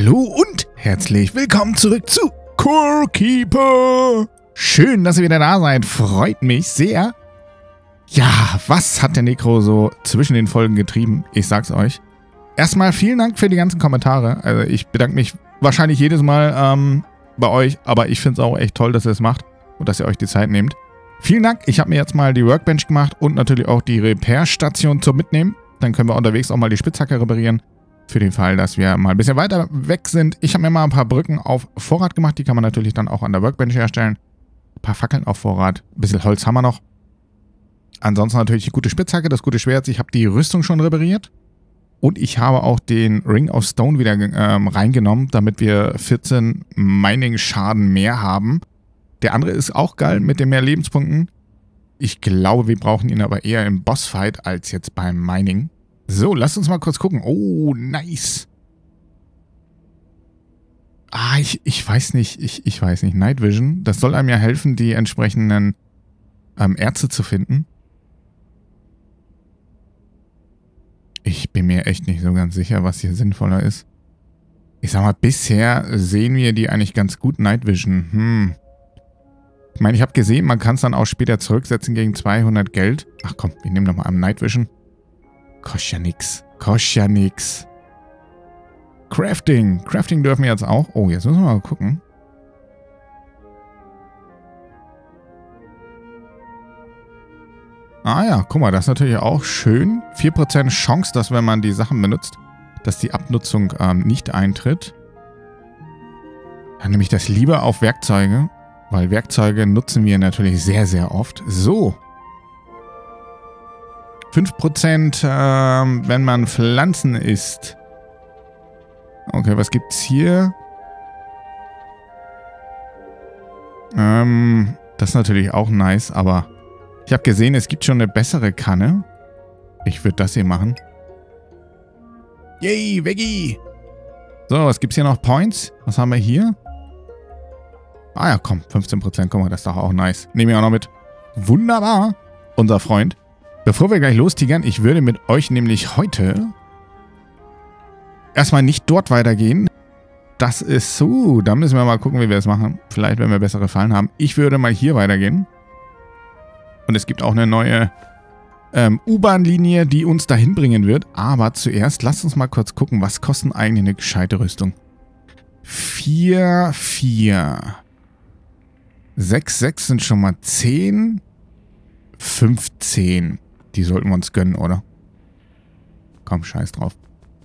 Hallo und herzlich willkommen zurück zu Core Keeper. Schön, dass ihr wieder da seid. Freut mich sehr. Ja, was hat der Necro so zwischen den Folgen getrieben? Ich sag's euch. Erstmal vielen Dank für die ganzen Kommentare. Also ich bedanke mich wahrscheinlich jedes Mal bei euch, aber ich finde es auch echt toll, dass ihr es macht und dass ihr euch die Zeit nehmt. Vielen Dank. Ich habe mir jetzt mal die Workbench gemacht und natürlich auch die Repair-Station zum Mitnehmen. Dann können wir unterwegs auch mal die Spitzhacke reparieren. Für den Fall, dass wir mal ein bisschen weiter weg sind. Ich habe mir mal ein paar Brücken auf Vorrat gemacht. Die kann man natürlich dann auch an der Workbench herstellen. Ein paar Fackeln auf Vorrat. Ein bisschen Holz haben wir noch. Ansonsten natürlich die gute Spitzhacke, das gute Schwert. Ich habe die Rüstung schon repariert. Und ich habe auch den Ring of Stone wieder reingenommen, damit wir 14 Mining-Schaden mehr haben. Der andere ist auch geil mit den mehr Lebenspunkten. Ich glaube, wir brauchen ihn aber eher im Bossfight als jetzt beim Mining. So, lasst uns mal kurz gucken. Oh, nice. Ah, ich weiß nicht. Ich weiß nicht. Night Vision. Das soll einem ja helfen, die entsprechenden Erze zu finden. Ich bin mir echt nicht so ganz sicher, was hier sinnvoller ist. Ich sag mal, bisher sehen wir die eigentlich ganz gut. Night Vision. Ich meine, ich habe gesehen, man kann es dann auch später zurücksetzen gegen 200 Geld. Ach komm, wir nehmen doch mal am Night Vision. Kostet ja nix. Kostet ja nix. Crafting. Crafting dürfen wir jetzt auch. Oh, jetzt müssen wir mal gucken. Ah ja, guck mal, das ist natürlich auch schön. 4% Chance, dass wenn man die Sachen benutzt, dass die Abnutzung nicht eintritt. Dann nehme ich das lieber auf Werkzeuge, weil Werkzeuge nutzen wir natürlich sehr, sehr oft. So. 5%, wenn man Pflanzen isst. Okay, was gibt's hier? Das ist natürlich auch nice, aber ich habe gesehen, es gibt schon eine bessere Kanne. Ich würde das hier machen. Yay, Veggie! So, was gibt's hier noch? Points? Was haben wir hier? Ah ja, komm, 15%, guck mal, das ist doch auch nice. Nehmen wir auch noch mit. Wunderbar, unser Freund. Bevor wir gleich lostigern, ich würde mit euch nämlich heute erstmal nicht dort weitergehen. Das ist so, da müssen wir mal gucken, wie wir es machen. Vielleicht, wenn wir bessere Fallen haben. Ich würde mal hier weitergehen. Und es gibt auch eine neue U-Bahn-Linie, die uns dahin bringen wird. Aber zuerst, lasst uns mal kurz gucken, was kostet eigentlich eine gescheite Rüstung. 4, 4. 6, 6 sind schon mal 10. 15. Die sollten wir uns gönnen, oder? Komm, scheiß drauf.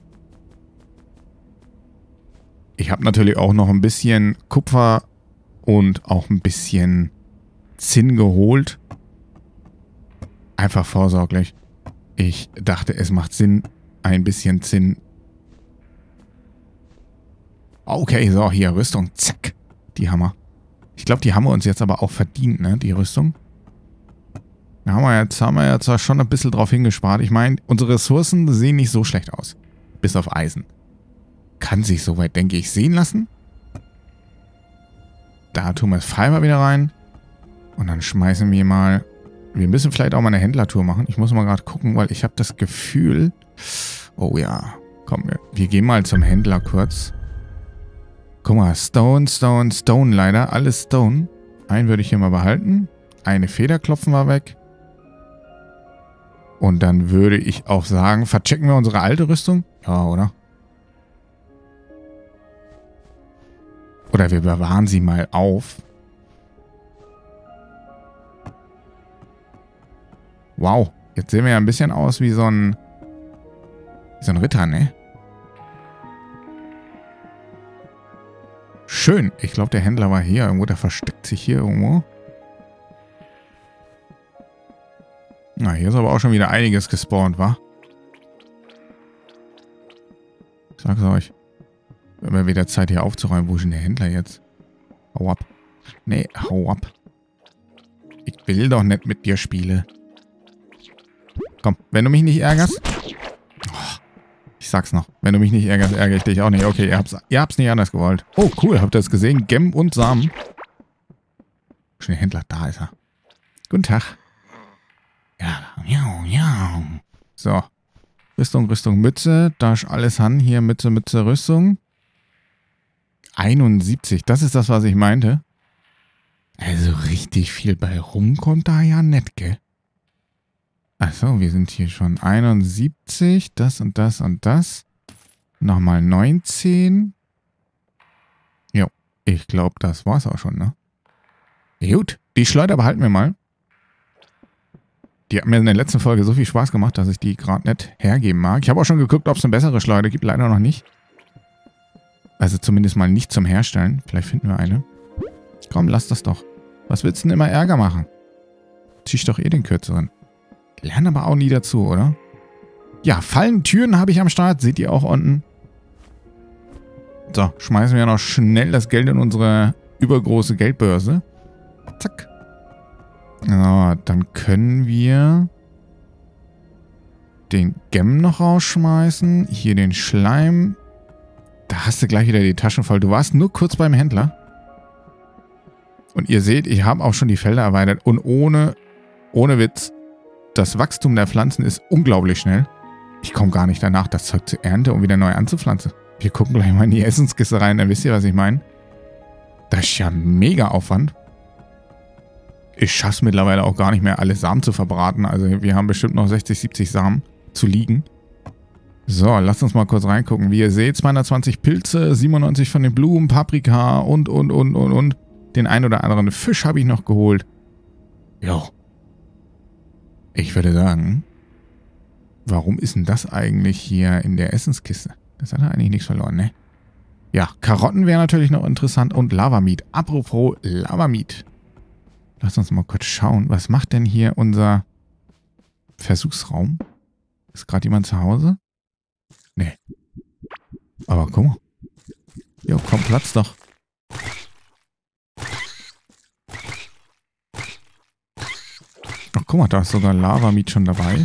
Ich habe natürlich auch noch ein bisschen Kupfer und auch ein bisschen Zinn geholt. Einfach vorsorglich. Ich dachte, es macht Sinn, ein bisschen Zinn. Okay, so, hier, Rüstung. Zack. Die haben wir. Ich glaube, die haben wir uns jetzt aber auch verdient, ne? Die Rüstung. Da haben wir jetzt schon ein bisschen drauf hingespart. Ich meine, unsere Ressourcen sehen nicht so schlecht aus. Bis auf Eisen. Kann sich soweit, denke ich, sehen lassen. Da tun wir das Fiber wieder rein. Und dann schmeißen wir mal... Wir müssen vielleicht auch mal eine Händlertour machen. Ich muss mal gerade gucken, weil ich habe das Gefühl... Oh ja, komm, wir gehen mal zum Händler kurz. Guck mal, Stone, Stone, Stone leider. Alles Stone. Einen würde ich hier mal behalten. Eine Feder klopfen wir weg. Und dann würde ich auch sagen, verchecken wir unsere alte Rüstung? Ja, oder? Oder wir bewahren sie mal auf. Wow, jetzt sehen wir ja ein bisschen aus wie so ein Ritter, ne? Schön. Ich glaube, der Händler war hier irgendwo. Der versteckt sich hier irgendwo. Na, hier ist aber auch schon wieder einiges gespawnt, wa? Ich sag's euch. Wir haben wieder Zeit, hier aufzuräumen. Wo ist denn der Händler jetzt? Hau ab. Nee, hau ab. Ich will doch nicht mit dir spielen. Komm, wenn du mich nicht ärgerst... Oh, ich sag's noch. Wenn du mich nicht ärgerst, ärgere ich dich auch nicht. Okay, ihr habt's nicht anders gewollt. Oh, cool. Habt ihr das gesehen? Gem und Samen. Schon der Händler. Da ist er. Guten Tag. Ja. So. Rüstung, Rüstung, Mütze. Da ist alles an. Hier Mütze, Mütze, Rüstung. 71, das ist das, was ich meinte. Also richtig viel bei rumkommt da ja nicht, gell? Achso, wir sind hier schon 71, das und das und das. Nochmal 19. Jo, ich glaube, das war's auch schon, ne? Gut, die Schleuder behalten wir mal. Die hat mir in der letzten Folge so viel Spaß gemacht, dass ich die gerade nicht hergeben mag. Ich habe auch schon geguckt, ob es eine bessere Schleuder gibt. Leider noch nicht. Also zumindest mal nicht zum Herstellen. Vielleicht finden wir eine. Komm, lass das doch. Was willst du denn immer Ärger machen? Zieh ich doch eh den kürzeren. Lern aber auch nie dazu, oder? Ja, Fallentüren habe ich am Start. Seht ihr auch unten. So, schmeißen wir noch schnell das Geld in unsere übergroße Geldbörse. Zack. So, dann können wir den Gem noch rausschmeißen. Hier den Schleim. Da hast du gleich wieder die Taschen voll. Du warst nur kurz beim Händler. Und ihr seht, ich habe auch schon die Felder erweitert. Und ohne Witz, das Wachstum der Pflanzen ist unglaublich schnell. Ich komme gar nicht danach, das Zeug zu ernten und wieder neu anzupflanzen. Wir gucken gleich mal in die Essenskiste rein, dann wisst ihr, was ich meine. Das ist ja mega Aufwand. Ich schaffe es mittlerweile auch gar nicht mehr, alle Samen zu verbraten. Also wir haben bestimmt noch 60, 70 Samen zu liegen. So, lasst uns mal kurz reingucken. Wie ihr seht, 220 Pilze, 97 von den Blumen, Paprika und. Den ein oder anderen Fisch habe ich noch geholt. Jo. Ich würde sagen, warum ist denn das eigentlich hier in der Essenskiste? Das hat ja eigentlich nichts verloren, ne? Ja, Karotten wäre natürlich noch interessant und Lavameat. Apropos Lavameat. Lass uns mal kurz schauen. Was macht denn hier unser Versuchsraum? Ist gerade jemand zu Hause? Nee. Aber guck mal. Jo, komm, Platz doch. Ach, guck mal, da ist sogar Lavameat schon dabei.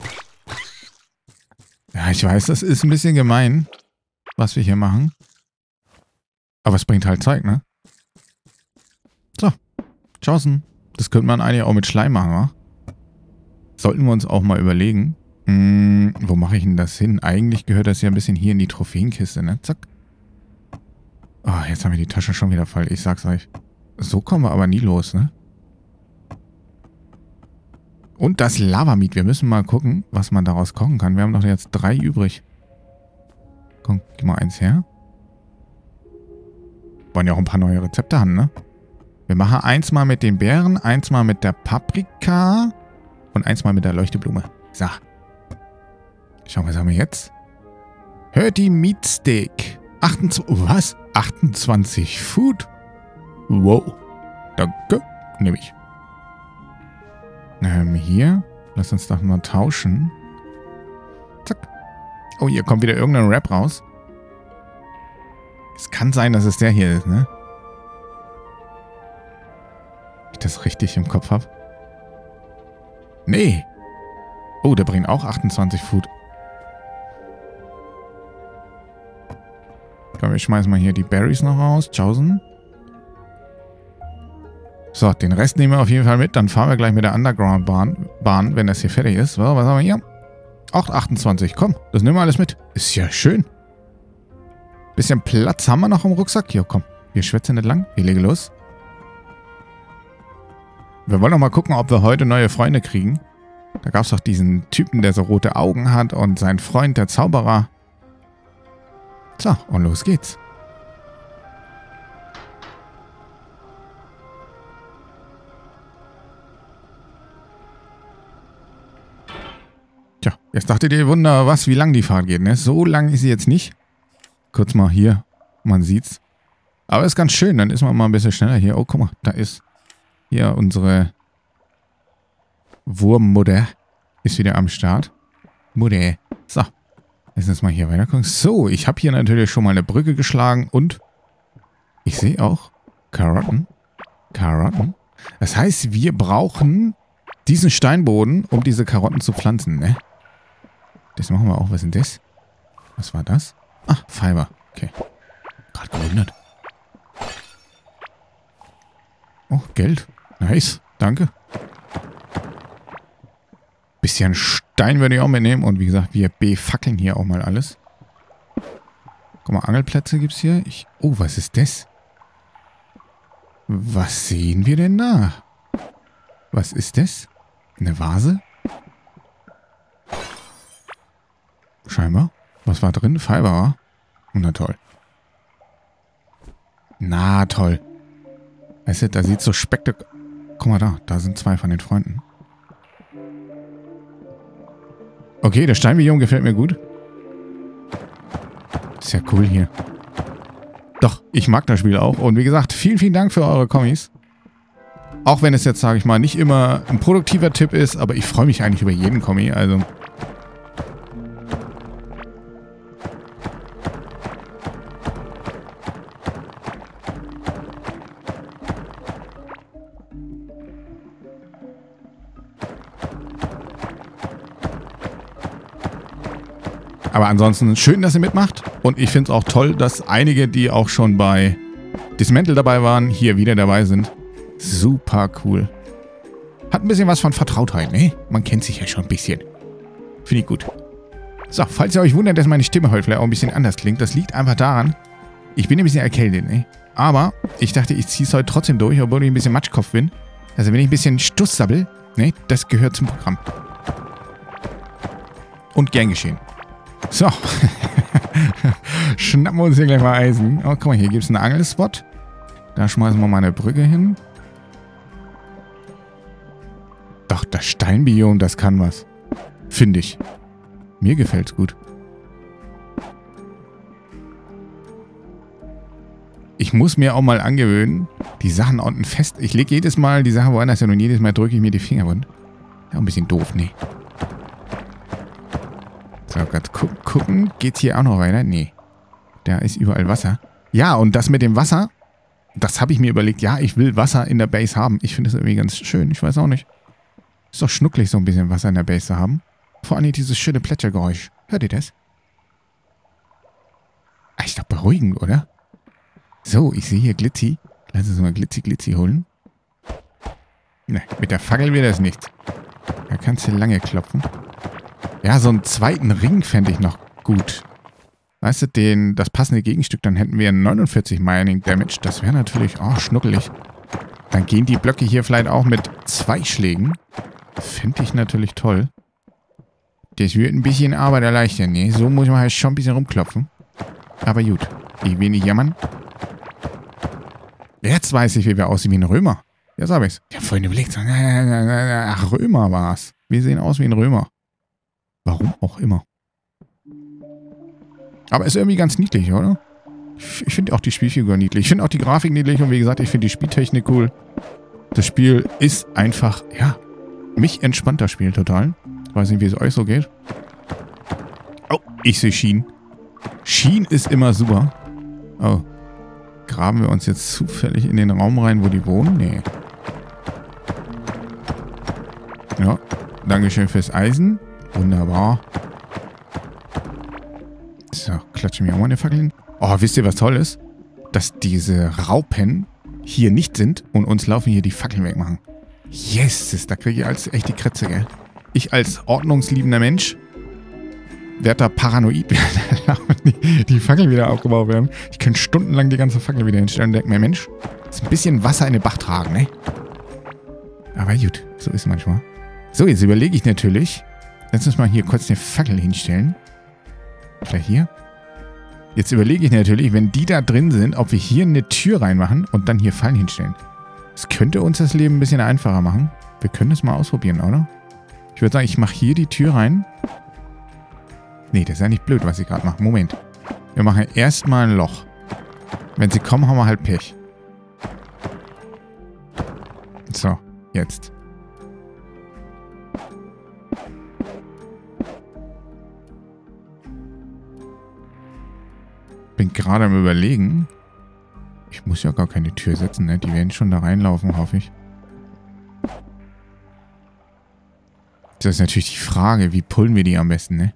Ja, ich weiß, das ist ein bisschen gemein, was wir hier machen. Aber es bringt halt Zeug, ne? So. Tschaußen. Das könnte man eigentlich auch mit Schleim machen, wa? Sollten wir uns auch mal überlegen. Wo mache ich denn das hin? Eigentlich gehört das ja ein bisschen hier in die Trophäenkiste, ne? Zack. Oh, jetzt haben wir die Tasche schon wieder voll. Ich sag's euch. So kommen wir aber nie los, ne? Und das Lavameat. Wir müssen mal gucken, was man daraus kochen kann. Wir haben doch jetzt 3 übrig. Komm, gib mal eins her. Wollen ja auch ein paar neue Rezepte haben, ne? Wir machen eins mal mit den Beeren, eins mal mit der Paprika und eins mal mit der Leuchteblume. So. Schauen wir, was haben wir jetzt? Hearty Meat Steak. 28, was? 28 Food? Wow. Danke. Nehme ich. Hier. Lass uns doch mal tauschen. Zack. Oh, hier kommt wieder irgendein Rap raus. Es kann sein, dass es der hier ist, ne? Ich das richtig im Kopf habe. Nee. Oh, der bringt auch 28 Food. Komm, wir schmeißen mal hier die Berries noch raus. Tschaußen. So, den Rest nehmen wir auf jeden Fall mit. Dann fahren wir gleich mit der Underground-Bahn, wenn das hier fertig ist. So, was haben wir hier? Auch 28. Komm, das nehmen wir alles mit. Ist ja schön. Bisschen Platz haben wir noch im Rucksack. Hier, komm. Wir schwätzen nicht lang. Wir legen los. Wir wollen noch mal gucken, ob wir heute neue Freunde kriegen. Da gab es doch diesen Typen, der so rote Augen hat und sein Freund, der Zauberer. So, und los geht's. Tja, jetzt dachtet ihr, Wunder, was, wie lang die Fahrt geht, ne? So lang ist sie jetzt nicht. Kurz mal hier, man sieht's. Aber ist ganz schön, dann ist man mal ein bisschen schneller hier. Oh, guck mal, da ist hier unsere Wurmmutter ist wieder am Start. Mutter. So, lass uns mal hier weitergucken. So, ich habe hier natürlich schon mal eine Brücke geschlagen und ich sehe auch Karotten. Karotten. Das heißt, wir brauchen diesen Steinboden, um diese Karotten zu pflanzen, ne? Das machen wir auch. Was ist denn das? Was war das? Ah, Fiber. Okay. Gerade gewundert. Oh, Geld. Nice. Danke. Bisschen Stein würde ich auch mitnehmen. Und wie gesagt, wir befackeln hier auch mal alles. Guck mal, Angelplätze gibt's hier. Oh, was ist das? Was sehen wir denn da? Was ist das? Eine Vase? Scheinbar. Was war drin? Fiber. Na toll. Na toll. Weißt du, da sieht so spektakulär... Guck mal da sind 2 von den Freunden. Okay, das Steinbiom gefällt mir gut. Ist ja cool hier. Doch, ich mag das Spiel auch. Und wie gesagt, vielen, vielen Dank für eure Kommis. Auch wenn es jetzt, sage ich mal, nicht immer ein produktiver Tipp ist, aber ich freue mich eigentlich über jeden Kommi, also... Aber ansonsten schön, dass ihr mitmacht. Und ich finde es auch toll, dass einige, die auch schon bei Dismantle dabei waren, hier wieder dabei sind. Super cool. Hat ein bisschen was von Vertrautheit, ne? Man kennt sich ja schon ein bisschen. Finde ich gut. So, falls ihr euch wundert, dass meine Stimme heute vielleicht auch ein bisschen anders klingt, das liegt einfach daran, ich bin ein bisschen erkältet, ne? Aber ich dachte, ich ziehe es heute trotzdem durch, obwohl ich ein bisschen Matschkopf bin. Also wenn ich ein bisschen Stuss sabbel, ne? Das gehört zum Programm. Und gern geschehen. So. Schnappen wir uns hier gleich mal Eisen. Oh, guck mal, hier gibt es einen Angelspot. Da schmeißen wir mal eine Brücke hin. Doch, das Steinbiom, das kann was. Finde ich. Mir gefällt's gut. Ich muss mir auch mal angewöhnen, die Sachen unten fest... Ich lege jedes Mal die Sache woanders hin und jedes Mal drücke ich mir die Finger wund. Ja, ein bisschen doof, ne? So, ganz gucken. Geht's hier auch noch weiter? Nee. Da ist überall Wasser. Ja, und das mit dem Wasser, das habe ich mir überlegt. Ja, ich will Wasser in der Base haben. Ich finde das irgendwie ganz schön. Ich weiß auch nicht. Ist doch schnucklig, so ein bisschen Wasser in der Base zu haben. Vor allem dieses schöne Plätschergeräusch. Hört ihr das? Ah, ist doch beruhigend, oder? So, ich sehe hier Glitzy. Lass uns mal Glitzy holen. Ne, mit der Fackel wird das nichts. Da kannst du lange klopfen. Ja, so einen zweiten Ring fände ich noch gut. Weißt du, das passende Gegenstück, dann hätten wir 49 Mining Damage. Das wäre natürlich, schnuckelig. Dann gehen die Blöcke hier vielleicht auch mit 2 Schlägen. Fände ich natürlich toll. Das wird ein bisschen Arbeit erleichtern. Nee, so muss man halt schon ein bisschen rumklopfen. Aber gut, ich will nicht jammern. Jetzt weiß ich, wie wir aussehen wie ein Römer. Jetzt habe ich's. Ich habe vorhin überlegt, ach, Römer war's. Wir sehen aus wie ein Römer. Warum auch immer. Aber ist irgendwie ganz niedlich, oder? Ich finde auch die Spielfigur niedlich. Ich finde auch die Grafik niedlich und wie gesagt, ich finde die Spieltechnik cool. Das Spiel ist einfach, ja, mich entspannt das Spiel total. Ich weiß nicht, wie es euch so geht. Oh, ich sehe Schienen. Schienen ist immer super. Oh. Graben wir uns jetzt zufällig in den Raum rein, wo die wohnen? Nee. Ja, Dankeschön fürs Eisen. Wunderbar. So, klatschen wir auch mal eine Fackel hin. Oh, wisst ihr, was toll ist? Dass diese Raupen hier nicht sind und uns laufen hier die Fackeln wegmachen. Yes, da kriege ich als echt die Krätze, gell? Ich als ordnungsliebender Mensch werde da paranoid werden, die Fackeln wieder aufgebaut werden. Ich könnte stundenlang die ganze Fackel wieder hinstellen und denke mir, Mensch, ist ein bisschen Wasser in den Bach tragen, ne? Aber gut, so ist es manchmal. So, jetzt überlege ich natürlich, lass uns mal hier kurz eine Fackel hinstellen. Vielleicht hier. Jetzt überlege ich natürlich, wenn die da drin sind, ob wir hier eine Tür reinmachen und dann hier Fallen hinstellen. Das könnte uns das Leben ein bisschen einfacher machen. Wir können das mal ausprobieren, oder? Ich würde sagen, ich mache hier die Tür rein. Nee, das ist ja nicht blöd, was ich gerade mache. Moment. Wir machen erstmal ein Loch. Wenn sie kommen, haben wir halt Pech. So, jetzt. Bin gerade am Überlegen. Ich muss ja gar keine Tür setzen, ne? Die werden schon da reinlaufen, hoffe ich. Das ist natürlich die Frage, wie pullen wir die am besten, ne?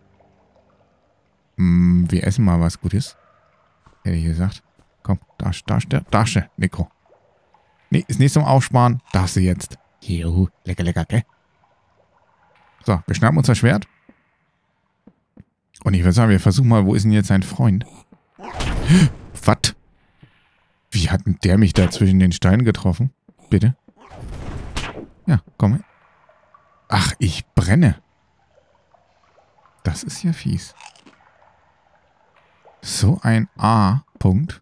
Wir essen mal was Gutes. Hätte ich gesagt. Komm, darfst du, Nico. Nee, ist nicht zum Aufsparen. Darfst du jetzt. Juhu, lecker, lecker, gell? So, wir schnappen uns das Schwert. Und ich würde sagen, wir versuchen mal, wo ist denn jetzt sein Freund? Was? Wie hat denn der mich da zwischen den Steinen getroffen? Bitte? Ja, komm. Ach, ich brenne. Das ist ja fies. So ein A-Punkt.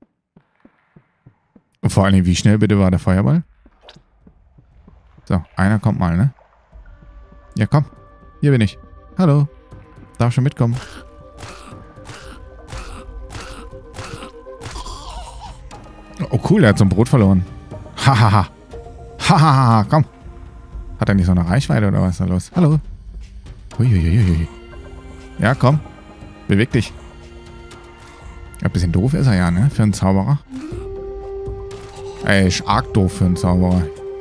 Und vor allem, wie schnell bitte war der Feuerball? So, einer kommt mal, ne? Ja, komm. Hier bin ich. Hallo. Darf schon mitkommen? Oh, cool, er hat so ein Brot verloren. Hahaha. Hahaha, komm. Hat er nicht so eine Reichweite oder was ist da los? Hallo. Uiuiuiui. Ja, komm. Beweg dich. Ein bisschen doof ist er ja, ne? Für einen Zauberer. Ey, ist arg doof für einen Zauberer.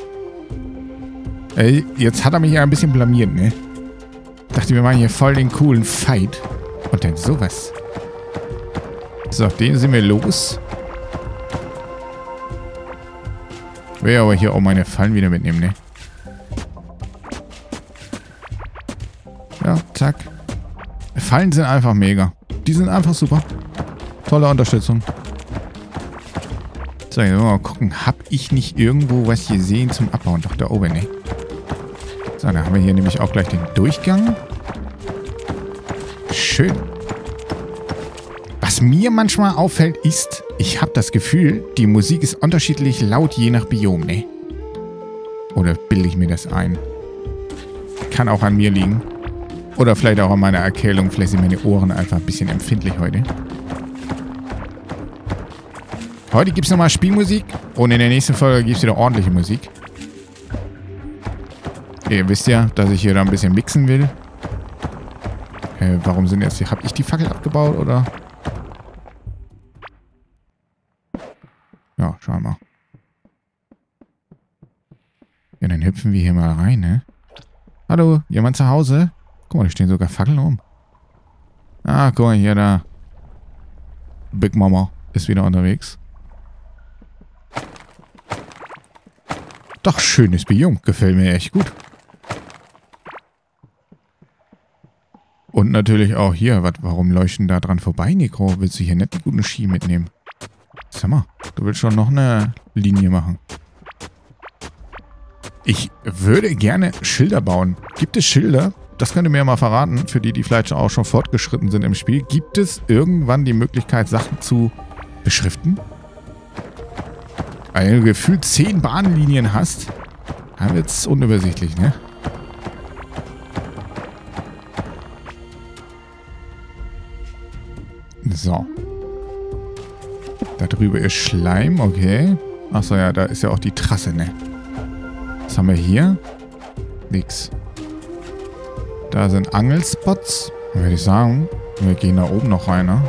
Ey, jetzt hat er mich ja ein bisschen blamiert, ne? Dachte, wir machen hier voll den coolen Fight. Und dann sowas. So, den sind wir los. Will aber hier auch meine Fallen wieder mitnehmen, ne? Ja, zack. Fallen sind einfach mega. Die sind einfach super. Tolle Unterstützung. So, jetzt wollen wir mal gucken. Hab ich nicht irgendwo was gesehen zum Abbauen? Doch, da oben, ne? So, dann haben wir hier nämlich auch gleich den Durchgang. Schön. Was mir manchmal auffällt, ist, ich habe das Gefühl, die Musik ist unterschiedlich laut, je nach Biom, ne? Oder bilde ich mir das ein? Kann auch an mir liegen. Oder vielleicht auch an meiner Erkältung. Vielleicht sind meine Ohren einfach ein bisschen empfindlich heute. Heute gibt es nochmal Spielmusik. Und in der nächsten Folge gibt es wieder ordentliche Musik. Ihr wisst ja, dass ich hier da ein bisschen mixen will. Warum sind jetzt... Habe ich die Fackel abgebaut, oder? Ja, schauen wir mal. Ja, dann hüpfen wir hier mal rein, ne? Hallo, jemand zu Hause? Guck mal, da stehen sogar Fackeln rum. Ah, guck mal, hier, da. Big Mama ist wieder unterwegs. Doch, schönes Biom. Gefällt mir echt gut. Und natürlich auch hier. Warum leuchten da dran vorbei, Necro? Willst du hier nicht einen guten Ski mitnehmen? Sag mal, du willst schon noch eine Linie machen. Ich würde gerne Schilder bauen. Gibt es Schilder? Das könnt ihr mir ja mal verraten, für die, die vielleicht auch schon fortgeschritten sind im Spiel. Gibt es irgendwann die Möglichkeit, Sachen zu beschriften? Weil du gefühlt 10 Bahnlinien hast, dann wird es unübersichtlich, ne? So. Da drüber ist Schleim, okay. Achso, ja, da ist ja auch die Trasse, ne? Was haben wir hier? Nix. Da sind Angelspots. Dann würde ich sagen, wir gehen da oben noch rein, ne?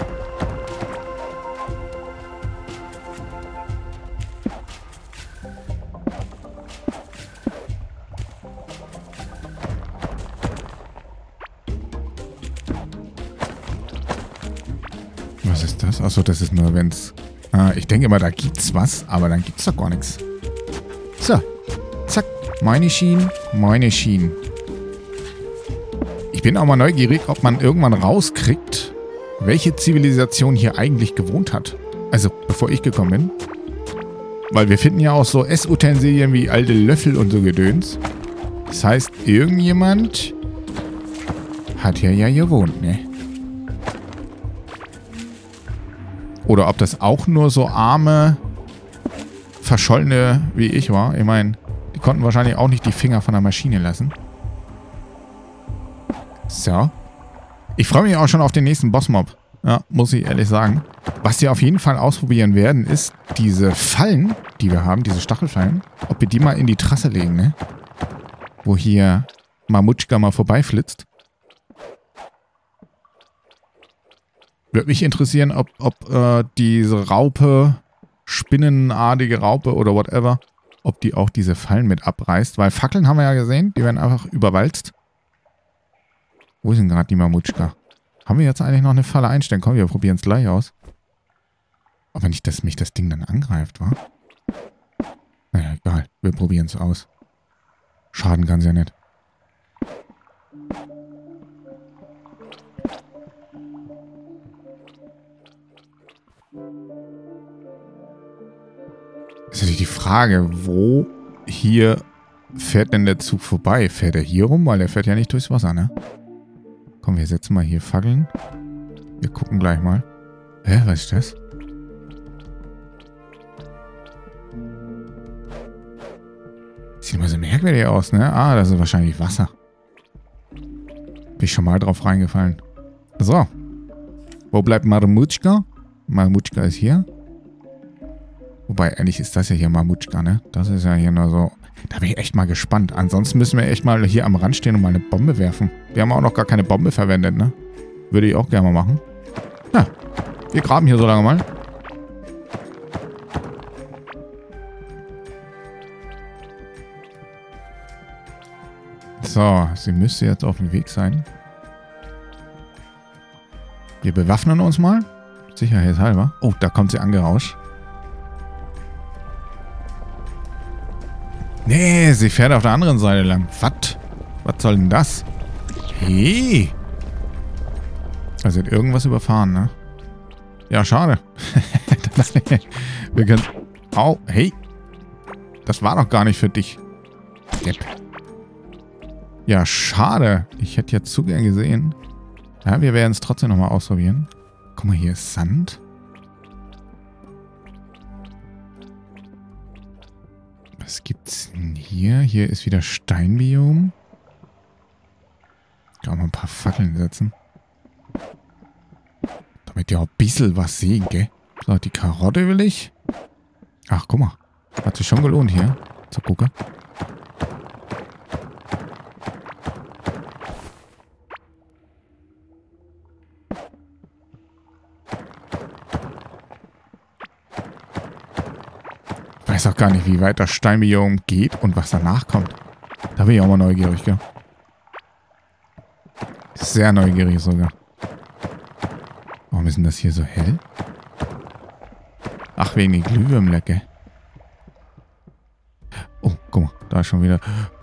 Was ist das? Achso, das ist nur, wenn's... ich denke immer, da gibt's was, aber dann gibt's doch gar nichts. So. Zack. Meine Schienen, meine Schienen. Ich bin auch mal neugierig, ob man irgendwann rauskriegt, welche Zivilisation hier eigentlich gewohnt hat. Also, bevor ich gekommen bin. Weil wir finden ja auch so Essutensilien wie alte Löffel und so Gedöns. Das heißt, irgendjemand hat hier ja gewohnt, ne? Oder ob das auch nur so arme, verschollene wie ich war. Ich meine, die konnten wahrscheinlich auch nicht die Finger von der Maschine lassen. So. Ich freue mich auch schon auf den nächsten Bossmob. Ja, muss ich ehrlich sagen. Was wir auf jeden Fall ausprobieren werden, ist diese Fallen, die wir haben, diese Stachelfallen, ob wir die mal in die Trasse legen, ne? Wo hier Mamutschka mal vorbeiflitzt. Würde mich interessieren, ob diese Raupe, spinnenartige Raupe oder whatever, ob die auch diese Fallen mit abreißt. Weil Fackeln haben wir ja gesehen, die werden einfach überwalzt. Wo ist denn gerade die Mamutschka? Haben wir jetzt eigentlich noch eine Falle einstellen? Komm, wir probieren es gleich aus. Aber nicht, dass mich das Ding dann angreift, wa? Naja, egal. Wir probieren es aus. Schaden kann es ja nicht. Das ist natürlich die Frage, wo hier fährt denn der Zug vorbei? Fährt er hier rum? Weil er fährt ja nicht durchs Wasser, ne? Komm, wir setzen mal hier Fackeln. Wir gucken gleich mal. Hä, was ist das? Sieht mal so merkwürdig aus, ne? Ah, das ist wahrscheinlich Wasser. Bin ich schon mal drauf reingefallen. So. Wo bleibt Marmutschka? Marmutschka ist hier. Wobei, eigentlich ist das ja hier Marmutschka, ne? Das ist ja hier nur so... Da bin ich echt mal gespannt. Ansonsten müssen wir echt mal hier am Rand stehen und mal eine Bombe werfen. Wir haben auch noch gar keine Bombe verwendet, ne? Würde ich auch gerne mal machen. Ja, wir graben hier so lange mal. So, sie müsste jetzt auf dem Weg sein. Wir bewaffnen uns mal. Sicherheitshalber. Oh, da kommt sie angerauscht. Nee, sie fährt auf der anderen Seite lang. Was? Was soll denn das? Hey! Also hat irgendwas überfahren, ne? Ja, schade. Wir können... Au, hey! Das war doch gar nicht für dich. Depp. Ja, schade. Ich hätte jetzt zu gern gesehen. Ja, wir werden es trotzdem nochmal ausprobieren. Guck mal, hier ist Sand. Was gibt's denn hier? Hier ist wieder Steinbiom. Ich kann mal ein paar Fackeln setzen. Damit ihr auch ein bisschen was sehen, gell? So, die Karotte will ich. Ach, guck mal. Hat sich schon gelohnt hier zu gucken. Ich weiß auch gar nicht, wie weit das Steinbiom geht und was danach kommt. Da bin ich auch mal neugierig, gell? Sehr neugierig sogar. Warum ist denn das hier so hell? Ach, wegen den Glühwürmler, gell? Oh, guck mal, da ist schon wieder...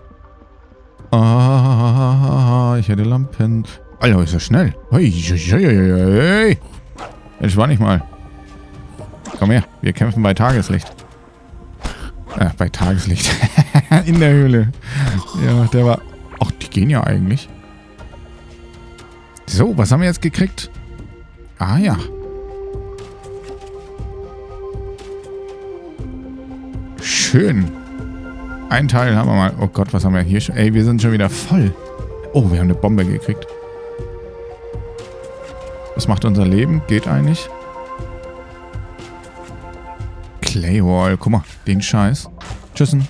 Ah, ich hätte Lampen. Alter, ist das schnell. Hey. Entspann dich mal. Komm her, wir kämpfen bei Tageslicht. Bei Tageslicht. In der Höhle. Ja, der war... Ach, die gehen ja eigentlich. So, was haben wir jetzt gekriegt? Ah, ja. Schön. Ein Teil haben wir mal. Oh Gott, was haben wir hier schon? Ey, wir sind schon wieder voll. Oh, wir haben eine Bombe gekriegt. Was macht unser Leben? Geht eigentlich. Claywall. Guck mal, den Scheiß. Tschüssen.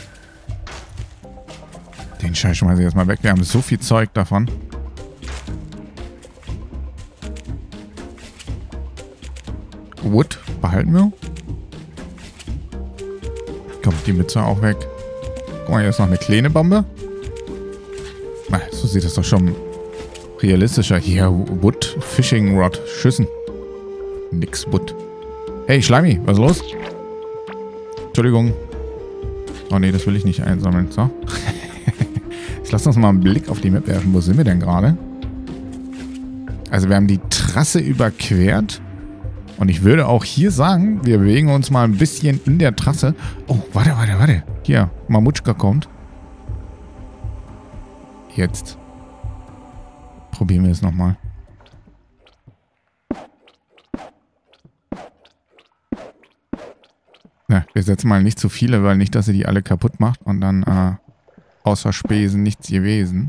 Den Scheiß schmeiße ich jetzt mal weg. Wir haben so viel Zeug davon. Wood behalten wir. Kommt die Mütze auch weg. Guck mal, hier ist noch eine kleine Bombe. Na, so sieht das doch schon realistischer. Hier, Wood, Fishing Rod, Schüssen. Nix Wood. Hey, Schleimi, was ist los? Entschuldigung. Oh nee, das will ich nicht einsammeln. So. Jetzt lass uns mal einen Blick auf die Map werfen. Wo sind wir denn gerade? Also wir haben die Trasse überquert. Und ich würde auch hier sagen, wir bewegen uns mal ein bisschen in der Trasse. Oh, warte. Hier, Marmutschka kommt. Jetzt. Probieren wir es nochmal. Ja, wir setzen mal nicht zu viele, weil nicht, dass sie die alle kaputt macht und dann außer Spesen nichts gewesen.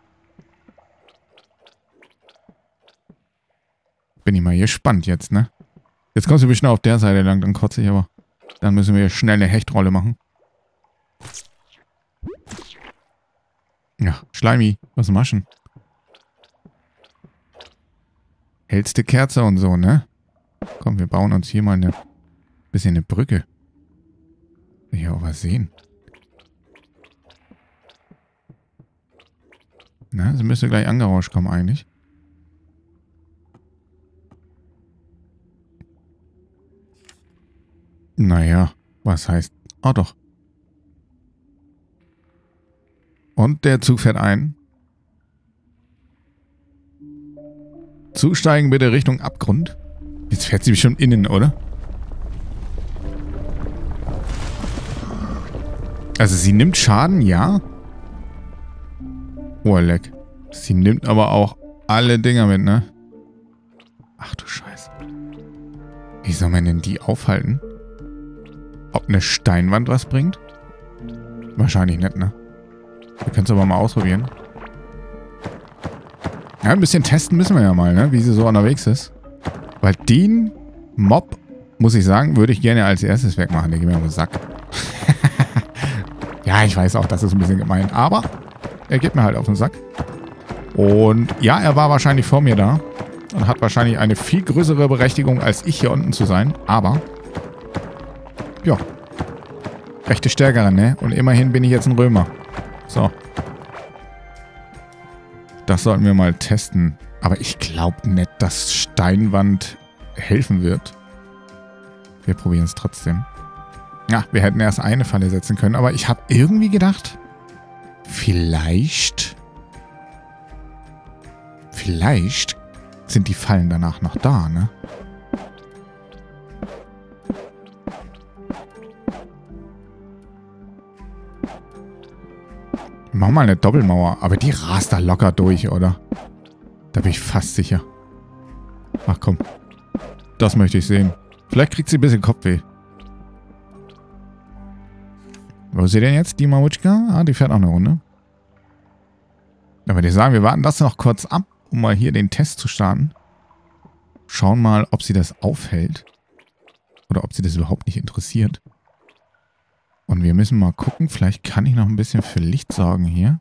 Bin ich mal gespannt jetzt, ne? Jetzt kommst du bestimmt auf der Seite lang, dann kotze ich aber. Dann müssen wir schnell eine Hechtrolle machen. Ja, Schleimi, was maschen? Hellste Kerze und so, ne? Komm, wir bauen uns hier mal ein bisschen eine Brücke. Will ich auch was sehen. Na, sie müsste gleich angerauscht kommen eigentlich. Naja, was heißt... Oh doch. Und der Zug fährt ein. Zusteigen bitte Richtung Abgrund. Jetzt fährt sie bestimmt innen, oder? Also sie nimmt Schaden, ja. Oh, leck. Sie nimmt aber auch alle Dinger mit, ne? Ach du Scheiße. Wie soll man denn die aufhalten? Ob eine Steinwand was bringt? Wahrscheinlich nicht, ne? Wir können es aber mal ausprobieren. Ja, ein bisschen testen müssen wir ja mal, ne? Wie sie so unterwegs ist. Weil den Mob, muss ich sagen, würde ich gerne als erstes wegmachen. Der geht mir auf den Sack. Ja, ich weiß auch, das ist ein bisschen gemein. Aber er geht mir halt auf den Sack. Und ja, er war wahrscheinlich vor mir da. Und hat wahrscheinlich eine viel größere Berechtigung, als ich hier unten zu sein. Aber, ja. Rechte Stärkere, ne? Und immerhin bin ich jetzt ein Römer. So. Das sollten wir mal testen. Aber ich glaube nicht, dass Steinwand helfen wird. Wir probieren es trotzdem. Ja, wir hätten erst eine Falle setzen können. Aber ich habe irgendwie gedacht, vielleicht sind die Fallen danach noch da, ne? Mach mal eine Doppelmauer. Aber die rast da locker durch, oder? Da bin ich fast sicher. Ach komm. Das möchte ich sehen. Vielleicht kriegt sie ein bisschen Kopfweh. Wo ist sie denn jetzt? Die Mamutschka? Ah, die fährt auch eine Runde. Aber die sagen, wir warten das noch kurz ab, um mal hier den Test zu starten. Schauen mal, ob sie das aufhält. Oder ob sie das überhaupt nicht interessiert. Und wir müssen mal gucken, vielleicht kann ich noch ein bisschen für Licht sorgen hier.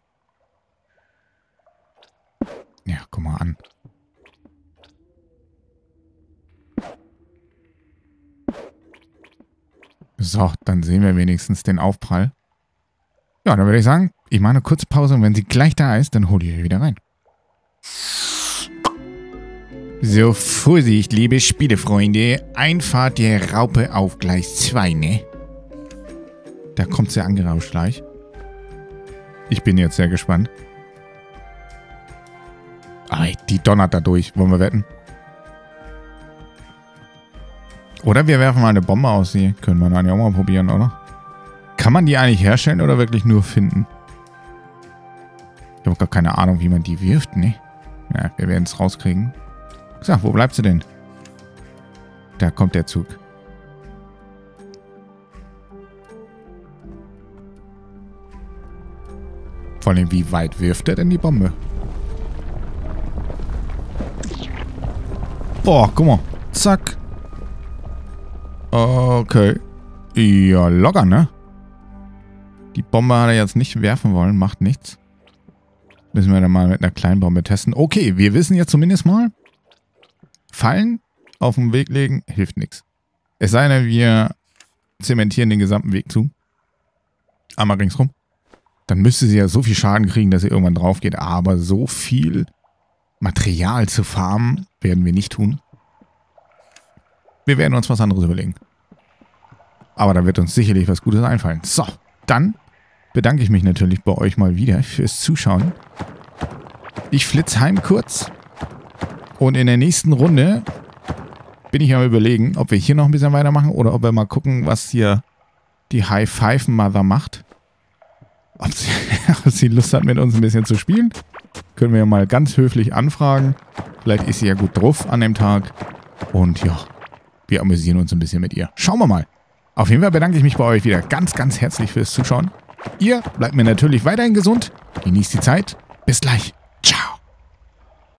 Ja, guck mal an. So, dann sehen wir wenigstens den Aufprall. Ja, dann würde ich sagen, ich mache eine kurze Pause und wenn sie gleich da ist, dann hole ich sie wieder rein. So, Vorsicht, liebe Spielefreunde. Einfahrt der Raupe auf Gleis 2, ne? Da kommt sie angerauscht gleich. Ich bin jetzt sehr gespannt. Ah, die donnert da durch. Wollen wir wetten? Oder wir werfen mal eine Bombe aus sie. Können wir dann ja auch mal probieren, oder? Kann man die eigentlich herstellen oder wirklich nur finden? Ich habe gar keine Ahnung, wie man die wirft, ne? Ja, wir werden es rauskriegen. So, wo bleibst du denn? Da kommt der Zug. Vor allem, wie weit wirft er denn die Bombe? Boah, guck mal. Zack. Okay. Ja, locker, ne? Die Bombe hat er jetzt nicht werfen wollen. Macht nichts. Müssen wir dann mal mit einer kleinen Bombe testen. Okay, wir wissen jetzt zumindest mal, Fallen auf den Weg legen hilft nichts. Es sei denn, wir zementieren den gesamten Weg zu. Einmal ringsrum. Dann müsste sie ja so viel Schaden kriegen, dass sie irgendwann drauf geht. Aber so viel Material zu farmen werden wir nicht tun. Wir werden uns was anderes überlegen. Aber da wird uns sicherlich was Gutes einfallen. So, dann bedanke ich mich natürlich bei euch mal wieder fürs Zuschauen. Ich flitze heim kurz. Und in der nächsten Runde bin ich am Überlegen, ob wir hier noch ein bisschen weitermachen oder ob wir mal gucken, was hier die High-Five-Mother macht. Ob sie Lust hat, mit uns ein bisschen zu spielen. Können wir ja mal ganz höflich anfragen. Vielleicht ist sie ja gut drauf an dem Tag. Und ja, wir amüsieren uns ein bisschen mit ihr. Schauen wir mal. Auf jeden Fall bedanke ich mich bei euch wieder ganz, ganz herzlich fürs Zuschauen. Ihr bleibt mir natürlich weiterhin gesund. Genießt die Zeit. Bis gleich.